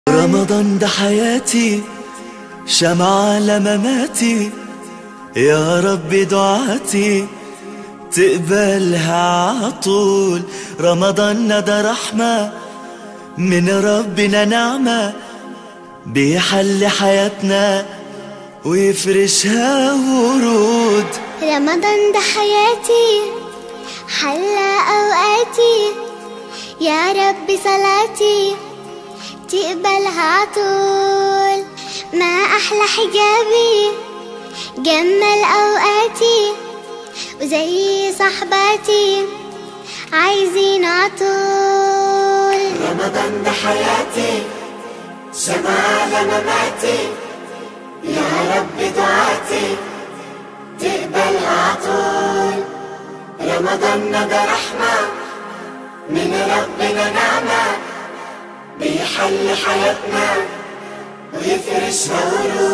رمضان ده حياتي، شمعة لمماتي، يا رب دعاتي تقبلها عطول. رمضان ده رحمة من ربنا، نعمة بيحل حياتنا ويفرشها ورود. رمضان ده حياتي، حلى أوقاتي، يا رب صلاتي تقبلها عطول. ما أحلى حجابي جمل أوقاتي، وزي صحباتي عايزين عطول. رمضان ده حياتي، شمعة لمماتي، يا رب دعاتي تقبلها عطول. رمضان ده رحمة من ربنا، نعمة بيحل حياتنا ويفرشها ورود.